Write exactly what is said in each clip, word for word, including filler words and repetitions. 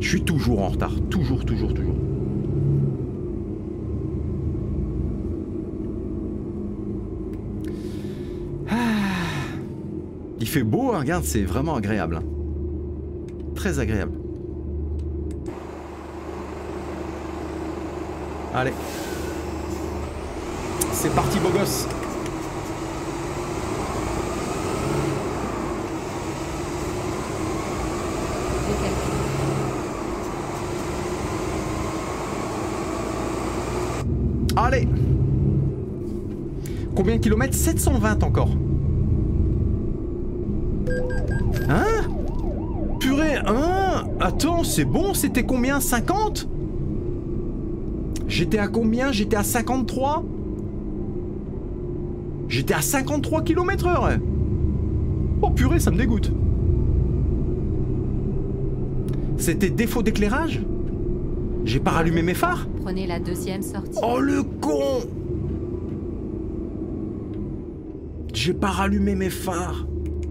Je suis toujours en retard. Toujours, toujours, toujours. Ah. Il fait beau, hein, regarde, c'est vraiment agréable. Très agréable. Allez. C'est parti, beau gosse. Allez. Combien de kilomètres? Sept cent vingt encore. Hein? Purée, hein? Attends, c'est bon, c'était combien? cinquante? J'étais à combien? J'étais à cinquante-trois? J'étais à cinquante-trois kilomètres heure. Oh purée, ça me dégoûte. C'était défaut d'éclairage? J'ai pas rallumé mes phares? Prenez la deuxième sortie. Oh le con! J'ai pas rallumé mes phares.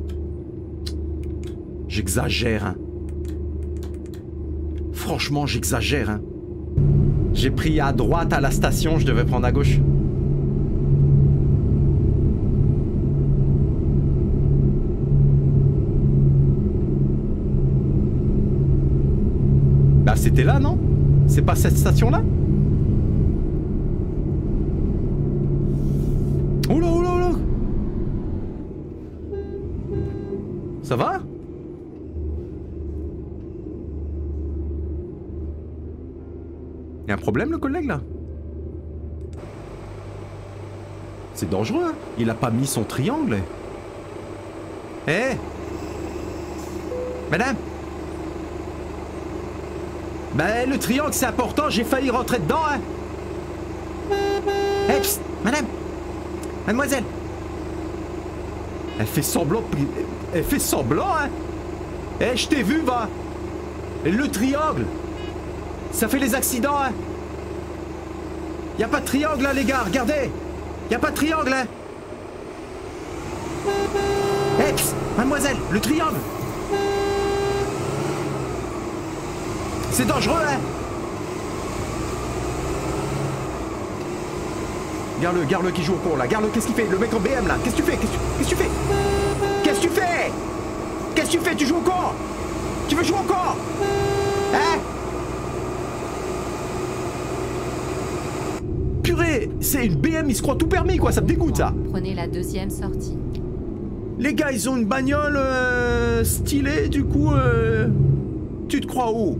J'exagère, hein. Franchement, j'exagère, hein. J'ai pris à droite à la station, je devais prendre à gauche. Bah c'était là, non? C'est pas cette station-là? Oula, oula, oula! Ça va? Il y a un problème, le collègue, là? C'est dangereux, hein? Il a pas mis son triangle. Eh hey. Madame? Ben, le triangle, c'est important, j'ai failli rentrer dedans, hein? Eh, hey, psst, madame! Mademoiselle! Elle fait semblant... Elle fait semblant, hein? Eh, hey, je t'ai vu, va! Le triangle! Ça fait les accidents, hein? Y a pas de triangle, là, les gars, regardez! Y a pas de triangle, hein? Eh, hey, psst, mademoiselle, le triangle! C'est dangereux, hein? Garde-le, garde-le qui joue au con, là. Garde-le, qu'est-ce qu'il fait? Le mec en B M, là. Qu'est-ce que tu fais? Qu'est-ce que tu fais? Qu'est-ce que tu fais? Qu'est-ce que tu fais? Tu joues au con? Tu veux jouer au con? Hein? Purée, c'est une B M, il se croit tout permis, quoi. Ça me dégoûte, ça. Prenez la deuxième sortie. Les gars, ils ont une bagnole euh, stylée, du coup... Euh, tu te crois où?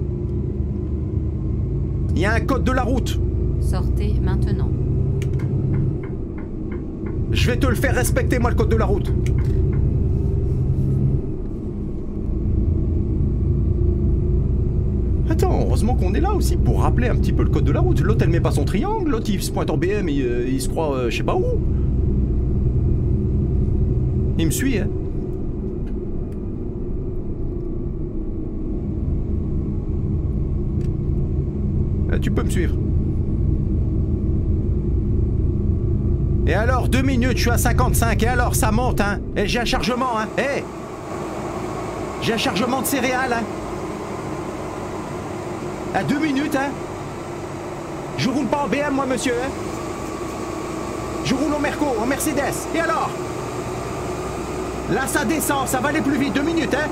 Il y a un code de la route. Sortez maintenant. Je vais te le faire respecter, moi, le code de la route. Attends, heureusement qu'on est là aussi pour rappeler un petit peu le code de la route. L'autre, elle met pas son triangle. L'autre, il se pointe en B M et il, il se croit, euh, je sais pas où. Il me suit, hein. Tu peux me suivre. Et alors, deux minutes, je suis à cinquante-cinq. Et alors, ça monte, hein. Et j'ai un chargement, hein. Eh hey. J'ai un chargement de céréales, hein. À deux minutes, hein. Je roule pas en B M, moi, monsieur, hein. Je roule en Merco, en Mercedes. Et alors? Là, ça descend, ça va aller plus vite. Deux minutes, hein.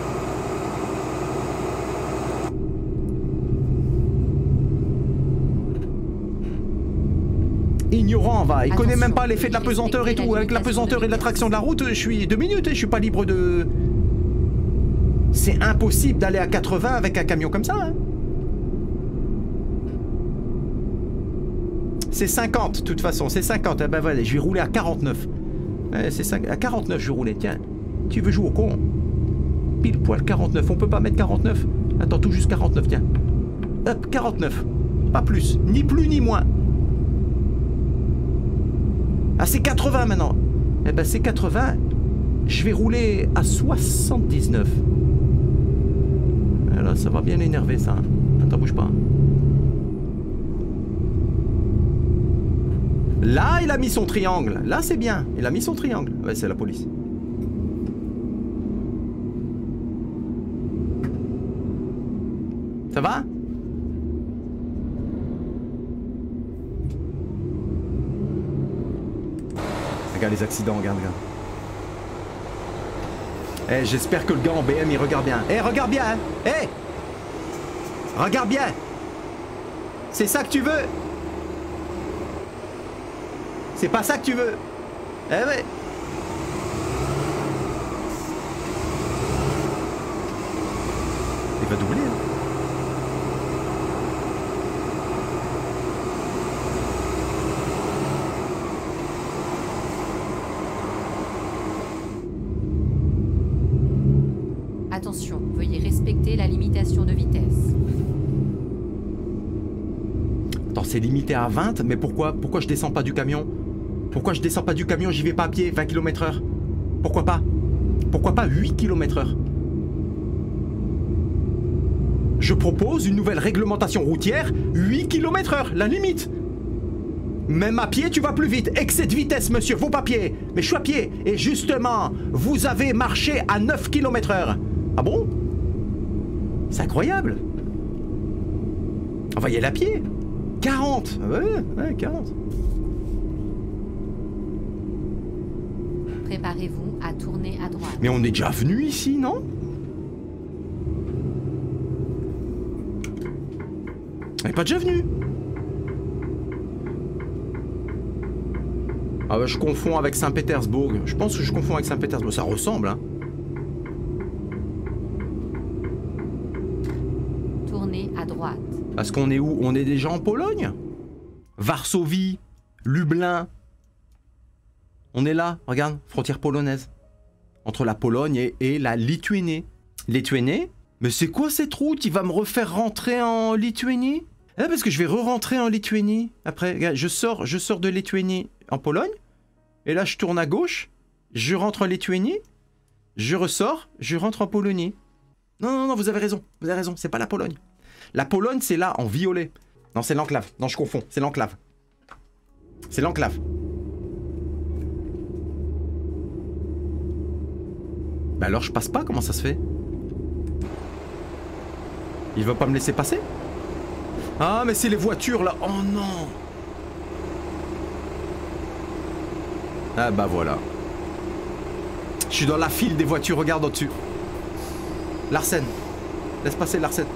Ignorant, va. Il Attention, connaît même pas l'effet de la pesanteur et tout. Avec la pesanteur et de l'attraction de la route, je suis deux minutes et je suis pas libre de... C'est impossible d'aller à quatre-vingts avec un camion comme ça, hein. C'est cinquante, de toute façon, c'est cinquante. Eh ben voilà, je vais rouler à quarante-neuf. Eh, c'est à quarante-neuf, je vais rouler. Tiens, tu veux jouer au con? Pile poil quarante-neuf. On peut pas mettre quarante-neuf? Attends, tout juste quarante-neuf, tiens. Hop, quarante-neuf. Pas plus. Ni plus ni moins. Ah, c'est quatre-vingts maintenant. Eh ben, c'est quatre-vingts. Je vais rouler à soixante-dix-neuf. Alors, ça va bien énerver, ça. Attends, bouge pas. Là, il a mis son triangle. Là, c'est bien. Il a mis son triangle. Ouais, c'est la police. Ça va? Regarde les accidents, regarde, regarde. Eh, j'espère que le gars en B M il regarde bien. Eh, regarde bien, hein. Eh, regarde bien. C'est ça que tu veux? C'est pas ça que tu veux? Eh ouais. Il va doubler, hein. Attention, veuillez respecter la limitation de vitesse. Attends, c'est limité à vingt, mais pourquoi, pourquoi je descends pas du camion? Pourquoi je descends pas du camion, j'y vais pas à pied, vingt kilomètres heure? Pourquoi pas? Pourquoi pas huit kilomètres heure? Je propose une nouvelle réglementation routière, huit kilomètres heure, la limite. Même à pied, tu vas plus vite. Excès de vitesse, monsieur, vos papiers. Mais je suis à pied. Et justement, vous avez marché à neuf kilomètres heure. Ah bon? C'est incroyable. On va y aller à pied. quarante. Ouais, ouais, quarante. Préparez-vous à tourner à droite. Mais on est déjà venu ici, non? On n'est pas déjà venu. Ah bah je confonds avec Saint-Pétersbourg. Je pense que je confonds avec Saint-Pétersbourg. Ça ressemble, hein. Tournez à droite. Parce qu'on est où? On est déjà en Pologne? Varsovie, Lublin. On est là, regarde, frontière polonaise. Entre la Pologne et, et la Lituanie. Lituanie? Mais c'est quoi cette route? Il va me refaire rentrer en Lituanie? Ah, parce que je vais re-rentrer en Lituanie. Après, regarde, je sors, je sors de Lituanie en Pologne. Et là, je tourne à gauche. Je rentre en Lituanie. Je ressors. Je rentre en Pologne. Non, non, non, vous avez raison. Vous avez raison. C'est pas la Pologne. La Pologne, c'est là, en violet. Non, c'est l'enclave. Non, je confonds. C'est l'enclave. C'est l'enclave. Bah alors, je passe pas. Comment ça se fait? Il va pas me laisser passer? Ah, mais c'est les voitures, là. Oh, non. Ah, bah voilà. Je suis dans la file des voitures. Regarde au-dessus. Larsen. Laisse passer Larsen.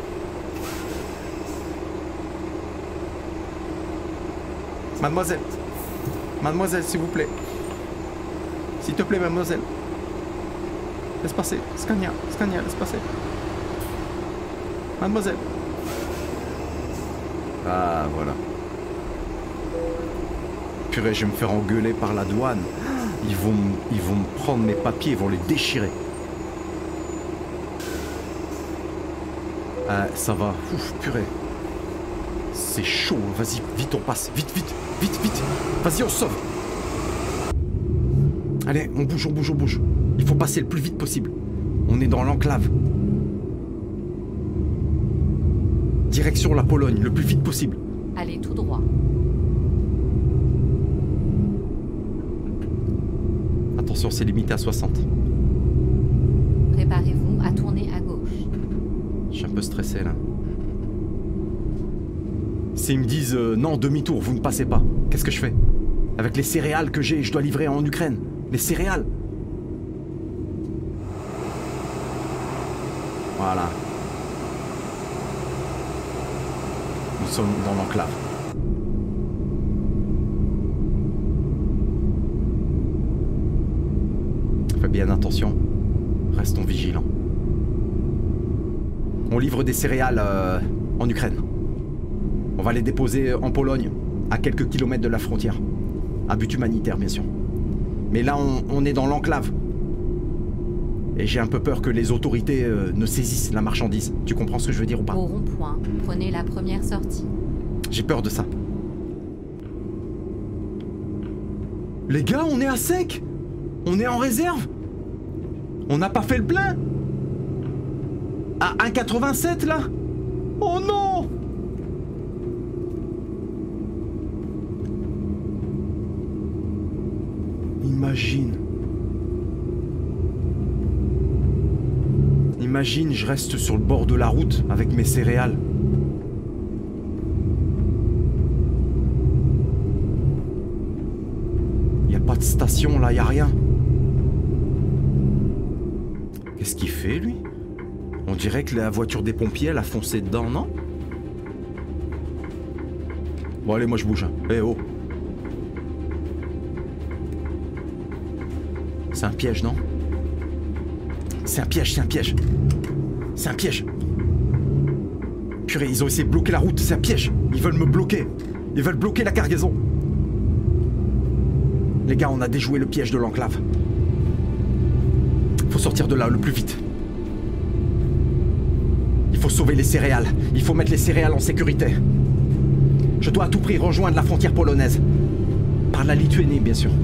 Mademoiselle. Mademoiselle, s'il vous plaît. S'il te plaît, mademoiselle. Laisse passer. Scania. Scania, laisse passer. Mademoiselle. Ah, voilà. Purée, je vais me faire engueuler par la douane. Ils vont, ils vont me prendre mes papiers, ils vont les déchirer. Ah, ça va. Ouf, purée. C'est chaud. Vas-y, vite, on passe. Vite, vite, vite, vite. Vas-y, on se sauve. Allez, on bouge, on bouge, on bouge. Il faut passer le plus vite possible. On est dans l'enclave. Direction la Pologne, le plus vite possible. Allez tout droit. Attention, c'est limité à soixante. Préparez-vous à tourner à gauche. Je suis un peu stressé là. S'ils me disent euh, non, demi-tour, vous ne passez pas, qu'est-ce que je fais? Avec les céréales que j'ai, je dois livrer en Ukraine. Les céréales. Voilà. Nous sommes dans l'enclave. Fais bien attention. Restons vigilants. On livre des céréales euh, en Ukraine. On va les déposer en Pologne, à quelques kilomètres de la frontière. À but humanitaire, bien sûr. Mais là, on, on est dans l'enclave. Et j'ai un peu peur que les autorités euh, ne saisissent la marchandise. Tu comprends ce que je veux dire ou pas? Au rond-point, prenez la première sortie. J'ai peur de ça. Les gars, on est à sec. On est en réserve. On n'a pas fait le plein. À un virgule quatre-vingt-sept là. Oh non. Imagine. Imagine, je reste sur le bord de la route avec mes céréales. Y a pas de station là, y a rien. Qu'est-ce qu'il fait lui? On dirait que la voiture des pompiers, elle a foncé dedans, non? Bon allez, moi je bouge. Eh oh. C'est un piège, non? C'est un piège, c'est un piège. C'est un piège. Purée, ils ont essayé de bloquer la route, c'est un piège. Ils veulent me bloquer. Ils veulent bloquer la cargaison. Les gars, on a déjoué le piège de l'enclave. Faut sortir de là le plus vite. Il faut sauver les céréales. Il faut mettre les céréales en sécurité. Je dois à tout prix rejoindre la frontière polonaise. Par la Lituanie, bien sûr.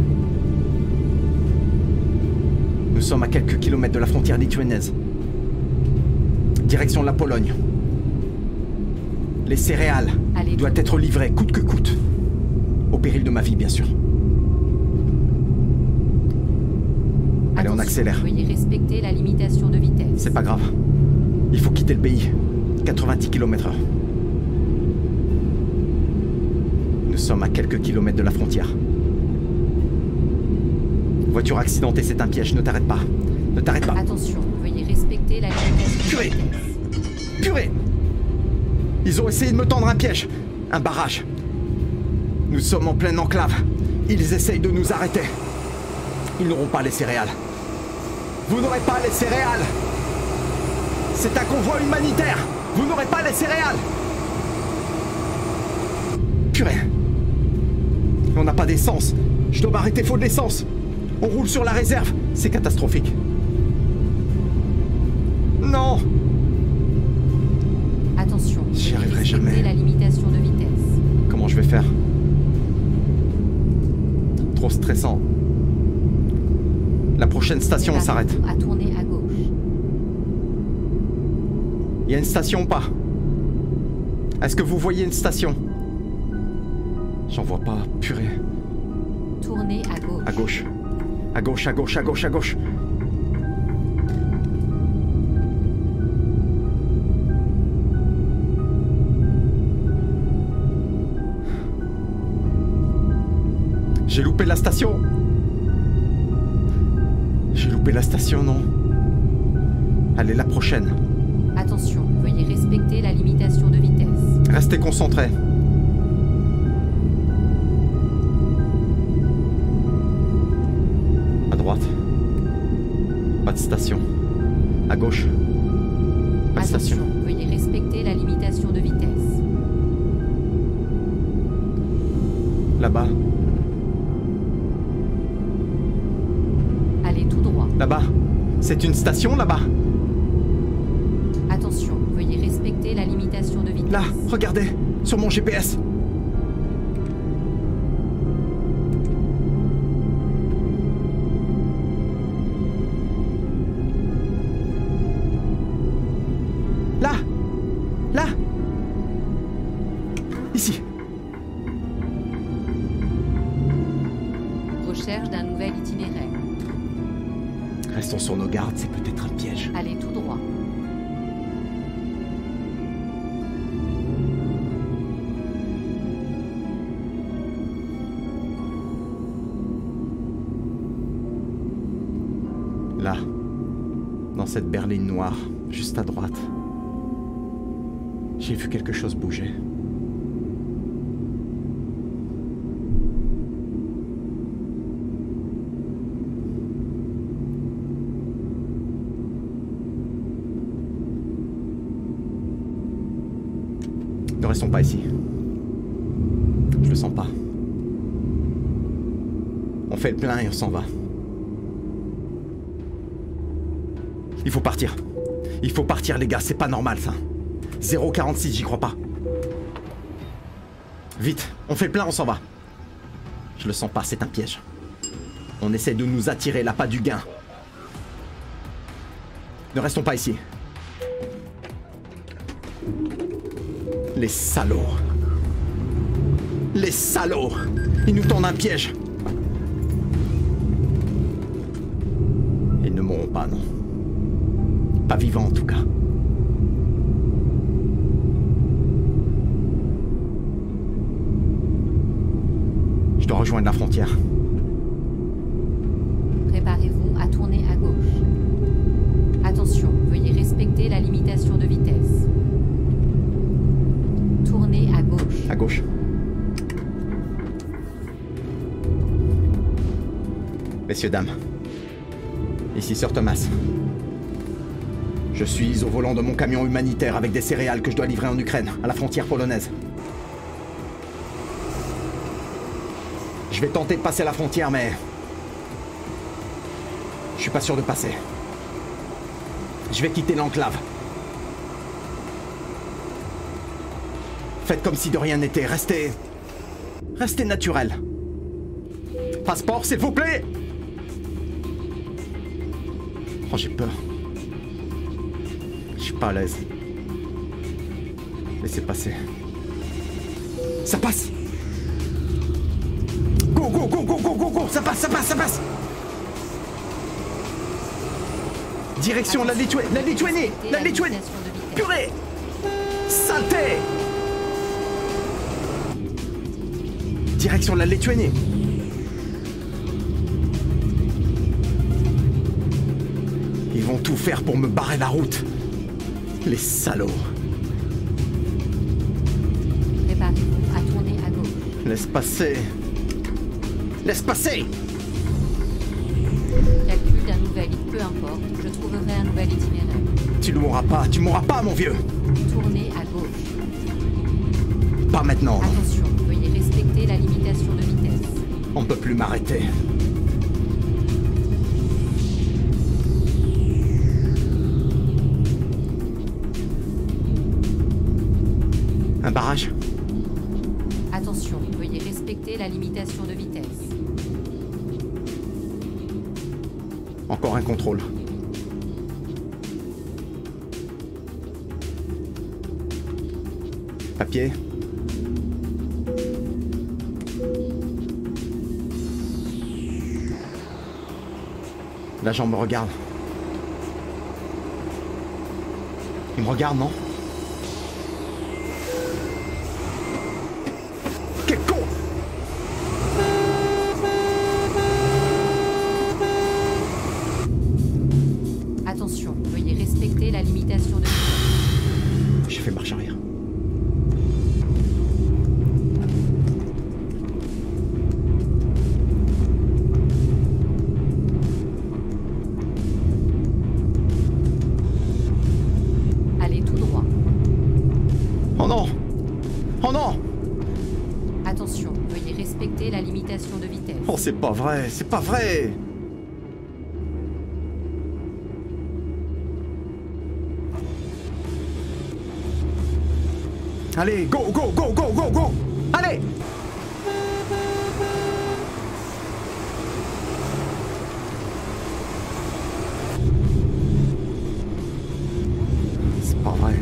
Nous sommes à quelques kilomètres de la frontière lituanaise. Direction la Pologne. Les céréales Allez, doivent être livrées coûte que coûte. Au péril de ma vie, bien sûr. Allez, on accélère. Veuillez respecter la limitation de vitesse. C'est pas grave. Il faut quitter le pays. quatre-vingt-dix kilomètres heure. Nous sommes à quelques kilomètres de la frontière. Voiture accidentée, c'est un piège. Ne t'arrête pas. Ne t'arrête pas. Attention, veuillez respecter la limitation Purée. de vitesse. Purée! Ils ont essayé de me tendre un piège. Un barrage. Nous sommes en pleine enclave. Ils essayent de nous arrêter. Ils n'auront pas les céréales. Vous n'aurez pas les céréales. C'est un convoi humanitaire. Vous n'aurez pas les céréales. Purée. On n'a pas d'essence. Je dois m'arrêter, faut de l'essence. On roule sur la réserve. C'est catastrophique. Non. Attention, J'y arriverai respectez jamais. la limitation de vitesse. Comment je vais faire? Trop stressant. La prochaine station, on s'arrête. À tourner à gauche. Il y a une station ou pas? Est-ce que vous voyez une station? J'en vois pas, purée. Tournez à gauche. À gauche. À gauche, à gauche, à gauche, à gauche. J'ai loupé la station. J'ai loupé la station, non? Allez, la prochaine. Attention, veuillez respecter la limitation de vitesse. Restez concentrés. À droite. Pas de station. À gauche. Pas de Attention, station. veuillez respecter la limitation de vitesse. Là-bas. Allez tout droit. Là-bas. C'est une station, là-bas. Attention, veuillez respecter la limitation de vitesse. Là, regardez. Sur mon G P S. Là. Là. Ici. Recherche d'un nouvel itinéraire. Restons sur nos gardes, c'est peut-être un piège. Allez tout droit. Là, dans cette berline noire, juste à droite, j'ai vu quelque chose bouger. Ne restons pas ici. Je le sens pas. On fait le plein et on s'en va. Il faut partir. Il faut partir, les gars, c'est pas normal ça. zéro quarante-six, j'y crois pas. Vite, on fait le plein, on s'en va. Je le sens pas, c'est un piège. On essaie de nous attirer l'appât du gain. Ne restons pas ici. Les salauds. Les salauds. Ils nous tendent un piège. Ils ne mourront pas, non. Pas vivant en tout cas. Je dois rejoindre la frontière. Préparez-vous à tourner à gauche. Attention, veuillez respecter la limitation de vitesse. Tournez à gauche. À gauche. Messieurs, dames, ici Sir Thomas. Je suis au volant de mon camion humanitaire avec des céréales que je dois livrer en Ukraine, à la frontière polonaise. Je vais tenter de passer la frontière, mais... je suis pas sûr de passer. Je vais quitter l'enclave. Faites comme si de rien n'était. Restez... Restez naturel. Passeport, s'il vous plaît! Oh, j'ai peur. Je suis pas à l'aise. Laissez passer. Ça passe! Go, go, go, go, go, go, go! Ça passe, ça passe, ça passe! Direction la Lituanie! La Lituanie! La Lituanie! Purée! Saleté! Direction la Lituanie! Ils vont tout faire pour me barrer la route. Les salauds. Préparez-vous à tourner à gauche. Laisse passer. Laisse passer! Calcul d'un nouvel itinéraire. Peu importe, je trouverai un nouvel itinéraire. Tu ne mourras pas, tu mourras pas, mon vieux! Tournez à gauche. Pas maintenant. Attention, veuillez respecter la limitation de vitesse. On ne peut plus m'arrêter. Un barrage? Attention, veuillez respecter la limitation de vitesse. Encore un contrôle. Papier. L'agent me regarde. Il me regarde, non? Quel con! Attention, veuillez respecter la limitation de vitesse. J'ai fait marche arrière. Allez tout droit. Oh non! Oh non! Attention, veuillez respecter la limitation de vitesse. Oh, c'est pas vrai, c'est pas vrai! Allez, go, go, go, go, go, go! Allez! C'est pas vrai.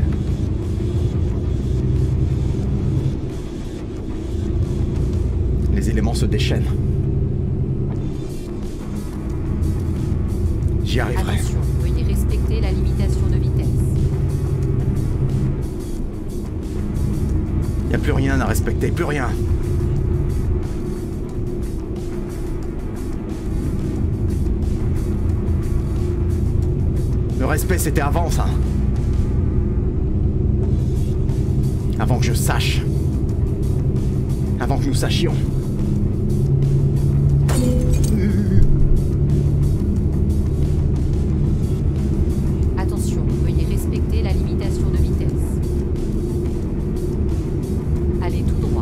Les éléments se déchaînent. J'y arriverai. Attention, veuillez respecter la limitation de vitesse. Y a plus rien à respecter, plus rien. Le respect, c'était avant, ça. Avant que je sache. Avant que nous sachions. Attention, veuillez respecter la limitation de vitesse. Allez tout droit.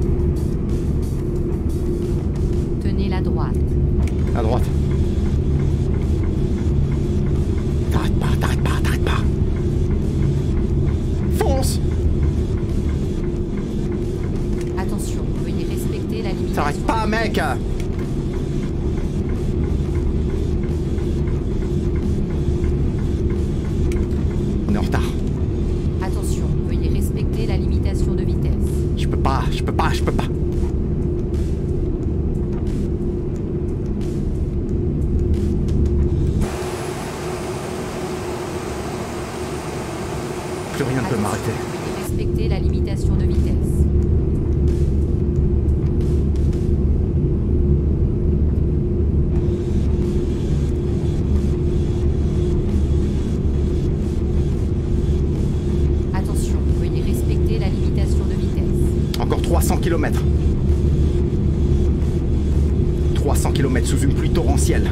Tenez la droite. À droite. T'arrêtes pas, t'arrêtes pas, t'arrêtes pas. Fonce! Attention, veuillez respecter la limitation. T'arrêtes pas, de mec! vitesse. On est en retard. Attention, veuillez respecter la limitation de vitesse. Je peux pas, je peux pas, je peux pas. Plus rien ne peut m'arrêter. Veuillez respecter la limitation de vitesse. Attention, veuillez respecter la limitation de vitesse. Encore trois cents kilomètres. trois cents kilomètres sous une pluie torrentielle.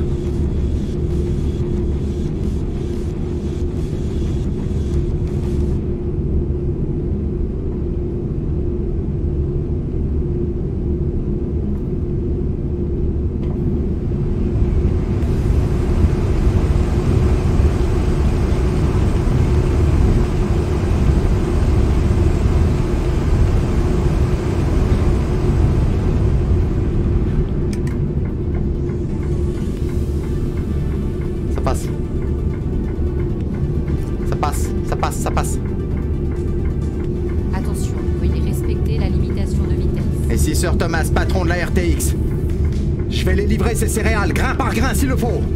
Ça passe, ça passe, ça passe. Attention, veuillez respecter la limitation de vitesse. Et si Sir Thomas, patron de la R T X, je vais les livrer ces céréales, grain par grain s'il le faut.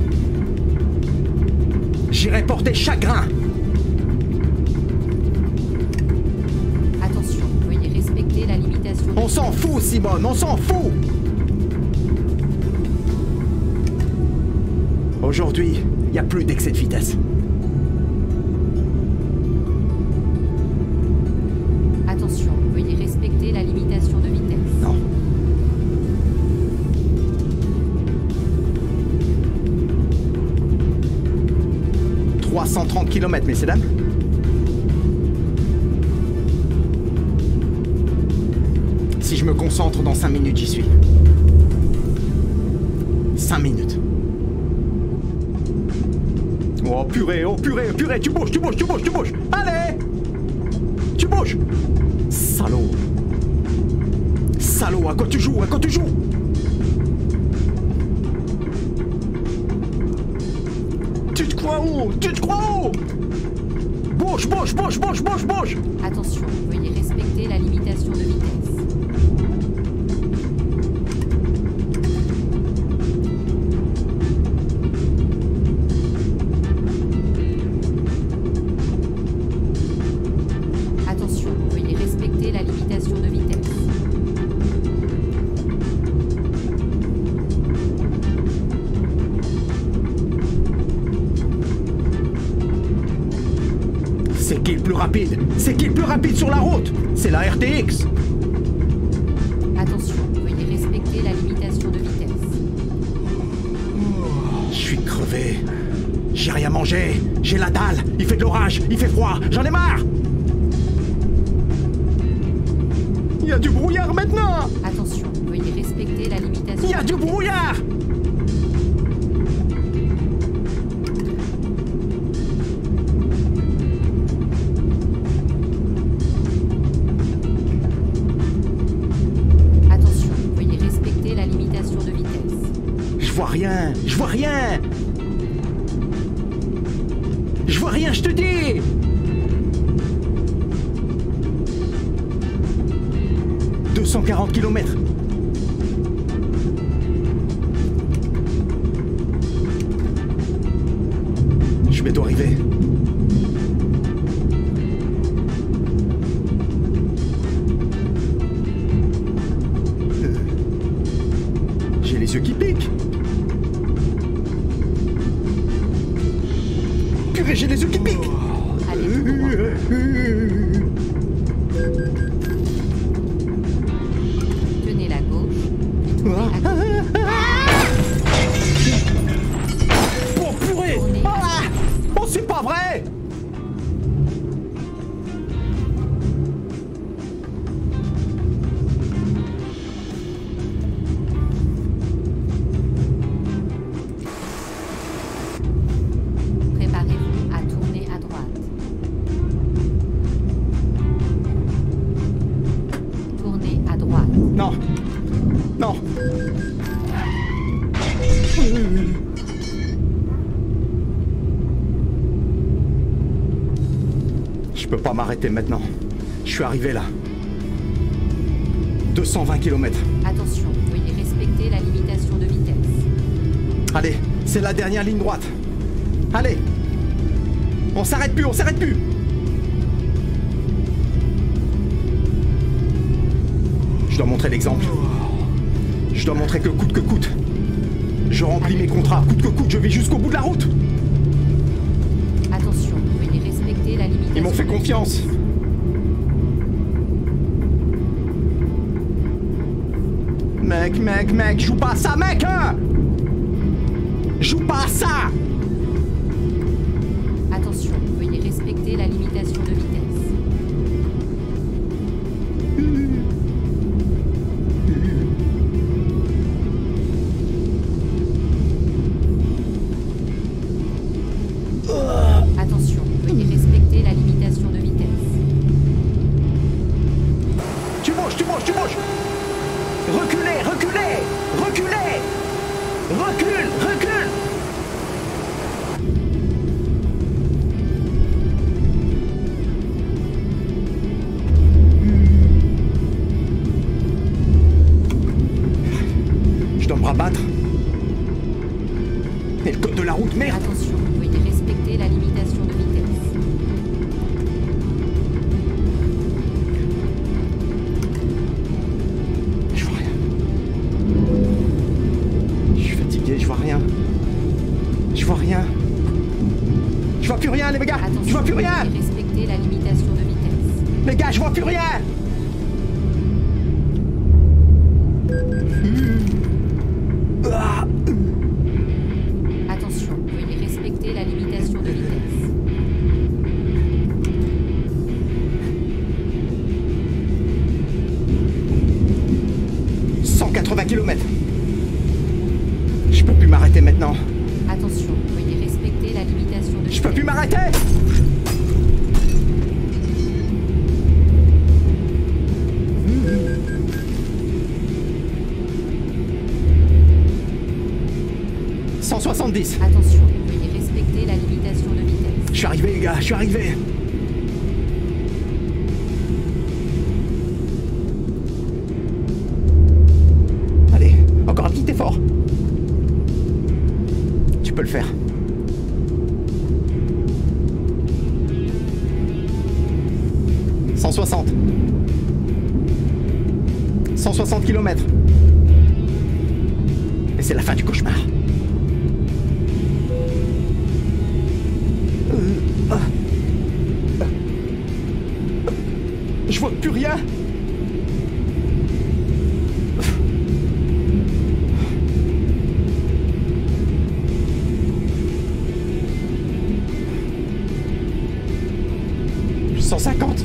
J'irai porter chaque grain. Attention, veuillez respecter la limitation de On s'en fout, Simone, on s'en fout. Aujourd'hui, il n'y a plus d'excès de vitesse. Attention, veuillez respecter la limitation de vitesse. Non. trois cent trente kilomètres, messieurs, dames. Si je me concentre dans cinq minutes, j'y suis. cinq minutes. Oh purée, oh purée, purée, tu bouges, tu bouges, tu bouges, tu bouges. Allez! Tu bouges! Salaud! Salaud, à quoi tu joues? À quoi tu joues? Tu te crois où? Tu te crois où? Bouge, bouge, bouge, bouge, bouge, bouge! Attention, veuillez respecter la limitation de vitesse. Attention, veuillez respecter la limitation de vitesse. C'est qui le plus rapide? C'est qui le plus rapide sur la route? C'est la R T X! Attention, veuillez respecter la limitation de vitesse. Je suis crevé. J'ai rien mangé. J'ai la dalle. Il fait de l'orage. Il fait froid. J'en ai marre. Il y a du brouillard maintenant. Attention, veuillez respecter la limitation. Il y a du brouillard. Attention, veuillez respecter la limitation de vitesse. Je vois rien. Je vois rien. Je vois rien, je te dis. deux cent quarante kilomètres. Je vais arriver. Euh, J'ai les yeux qui piquent. Purée, j'ai les yeux qui piquent. Allez tout droit. Tenez la gauche. Et tournez à gauche. Oh purée! Tournez à Ah! Oh, c'est pas vrai! Préparez-vous à tourner à droite. Tournez à droite. Non. Non. Je peux pas m'arrêter maintenant. Je suis arrivé là. deux cent vingt kilomètres. Attention, veuillez respecter la limitation de vitesse. Allez, c'est la dernière ligne droite. Allez. On s'arrête plus, on s'arrête plus. dois montrer l'exemple. Je dois montrer que coûte que coûte. Je remplis mes contrats, coûte que coûte, je vais jusqu'au bout de la route. Attention, veuillez respecter la limitation. Ils m'ont fait confiance. Mec, mec, mec, joue pas à ça, mec, hein! Joue pas à ça! Attention, veuillez respecter la limitation de vitesse. Attention, veuillez respecter la limitation de vitesse. Tu bouges, tu bouges, tu bouges! Reculez, reculez! Reculez! Recule, recule! Je dois me rabattre. Et le code de la route, merde! Attention, veuillez respecter la limitation de vitesse. Je vois rien. Je suis fatigué, je vois rien. Je vois rien. Je vois plus rien, les gars! Attention, Je vois plus rien! veuillez respecter la limitation de vitesse. Les gars, je vois plus rien! Ah. Attention, veuillez respecter la limitation de vitesse. cent quatre-vingts kilomètres. Je peux plus m'arrêter maintenant. Attention, veuillez respecter la limitation de vitesse. Je peux plus m'arrêter! cent soixante-dix. Attention, veuillez respecter la limitation de vitesse. Je suis arrivé, les gars, je suis arrivé. Allez, encore un petit effort. Tu peux le faire. cent soixante. cent soixante kilomètres. Et c'est la fin du cauchemar. Euh, ah. Je vois plus rien. cent cinquante.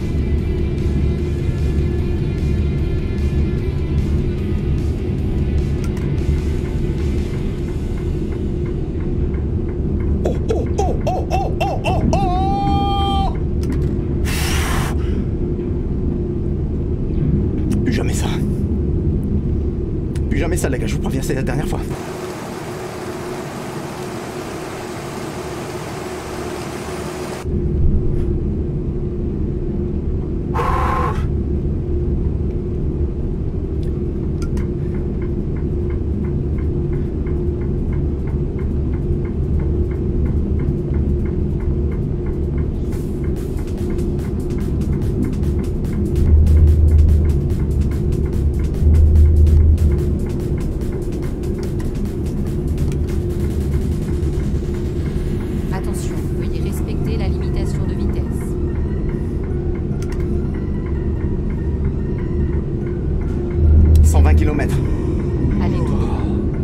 Oh, oh, oh, oh, oh, oh, oh, oh! Plus jamais ça. Plus jamais ça, les gars, je vous préviens, c'est la dernière fois. Attention, veuillez respecter la limitation de vitesse. cent vingt kilomètres. Allez tout droit.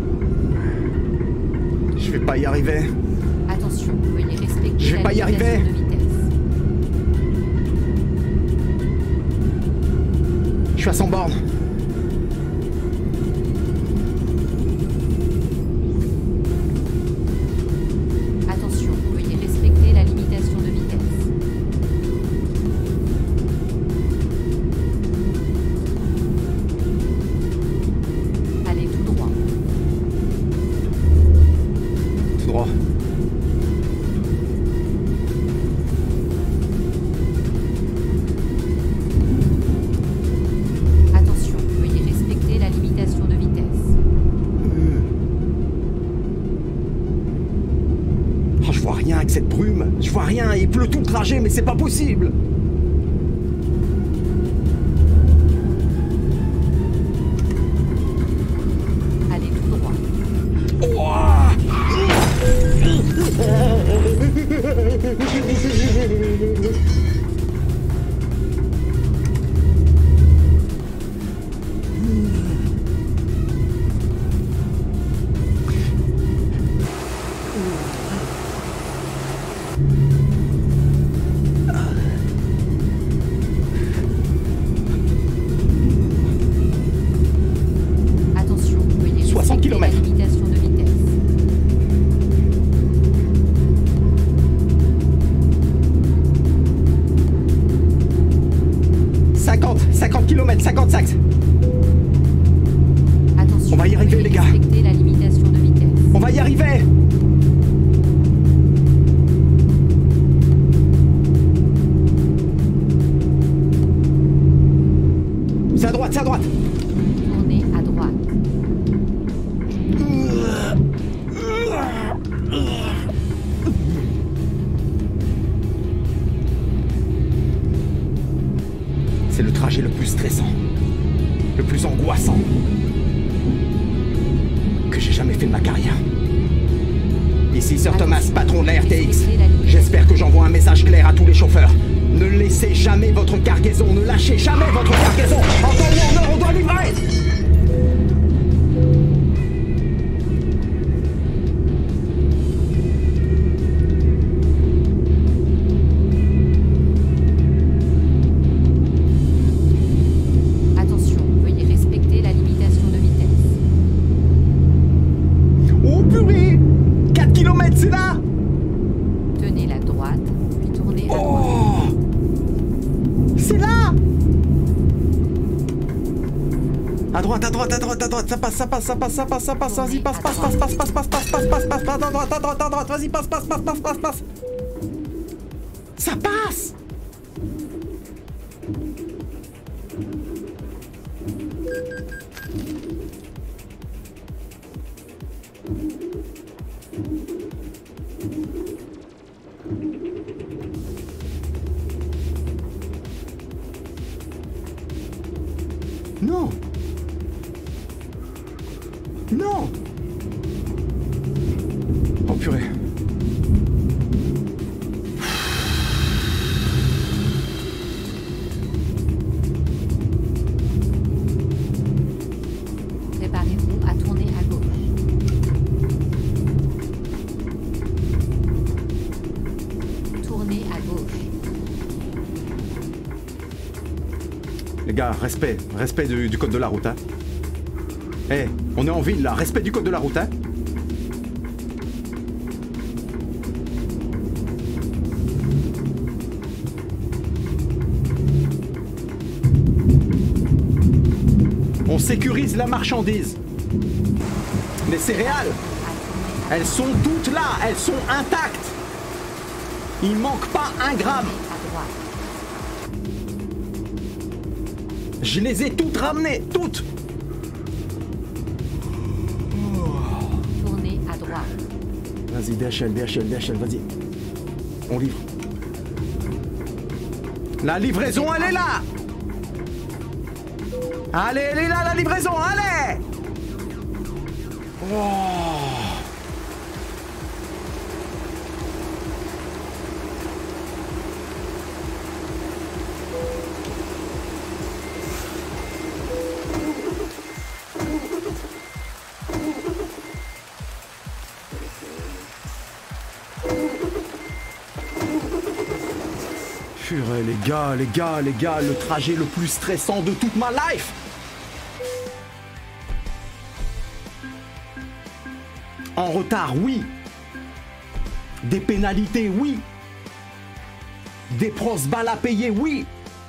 Je vais pas y arriver. Attention, veuillez respecter Je vais la pas y limitation arriver. de vitesse. Je suis à cent bornes. Attention, veuillez respecter la limitation de vitesse. Allez tout droit. Tout droit. Attention, veuillez respecter la limitation de vitesse. Oh, je vois rien avec cette brume. Je vois rien. Il pleut tout le trajet, mais c'est pas possible. kilomètres, cinquante-cinq. Attention, On va y arriver, les gars. respectez la limitation de vitesse. On va y arriver. C'est à droite, c'est à droite. Tournez à droite. C'est le trajet le plus stressant, le plus angoissant que j'ai jamais fait de ma carrière. Ici Sir Thomas, patron de la R T X. J'espère que j'envoie un message clair à tous les chauffeurs. Ne laissez jamais votre cargaison, ne lâchez jamais votre cargaison. En temps ou en heure, on doit livrer. Attention, veuillez respecter la limitation de vitesse. Oh purée, quatre kilomètres, c'est là. Tenez la droite, puis tournez à droite. Oh, c'est là. À droite, à droite, à droite, à droite, ça passe, ça passe, ça passe, ça passe, ça passe, vas-y, passe, passe, passe, passe, passe, passe, passe, passe, passe, passe, passe, à droite, à droite, à droite, vas-y, passe, passe, passe, passe, passe, passe. Ça passe. Non. Non. Oh purée. Préparez-vous à tourner à gauche. Tournez à gauche. Les gars, respect, respect du, du code de la route, hein. Eh, on est en ville là, respect du code de la route, hein. On sécurise la marchandise. Les céréales, elles sont toutes là, elles sont intactes. Il manque pas un gramme. À droite. Je les ai toutes ramenées, toutes. Tournez à droite. Vas-y, D H L, D H L, D H L, vas-y. On livre. La livraison, elle est là. Allez, elle est là, la livraison, allez. Oh. Purée, les gars, les gars, les gars, le trajet le plus stressant de toute ma life. En retard, oui. Des pénalités, oui. Des prosballes à payer, oui.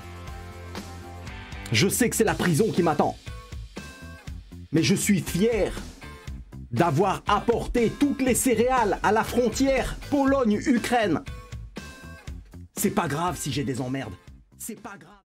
Je sais que c'est la prison qui m'attend. Mais je suis fier d'avoir apporté toutes les céréales à la frontière Pologne-Ukraine. C'est pas grave si j'ai des emmerdes. C'est pas grave.